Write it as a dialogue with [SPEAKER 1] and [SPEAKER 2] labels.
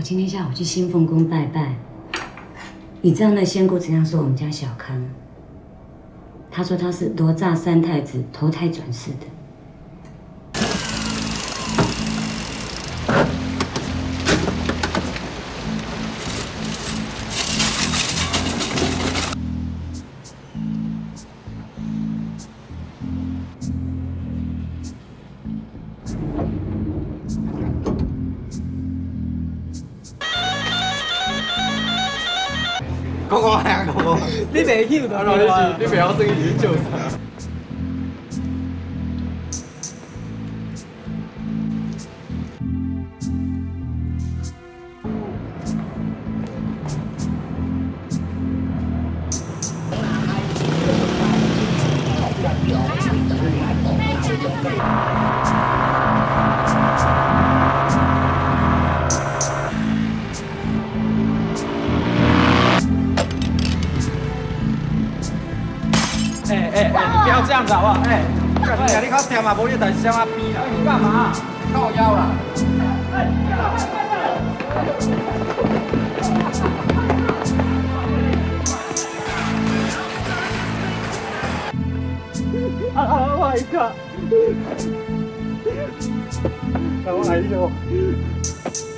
[SPEAKER 1] 今天下午去新凤宫拜拜，你知道那仙姑怎样说我们家小康？她说他是哪吒三太子投胎转世的。
[SPEAKER 2] 讲讲呀，讲讲。你袂晓的，你袂晓生意去救啥？你不要这样子好不好？干你靠甜嘛，无你等香啊逼啦！你干嘛？靠腰啦！我一个，我来一个。